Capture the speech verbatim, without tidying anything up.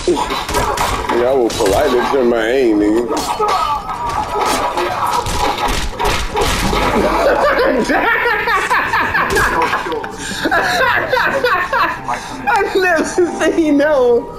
Yeah, I will politely turn my aim, nigga. I've never seen no.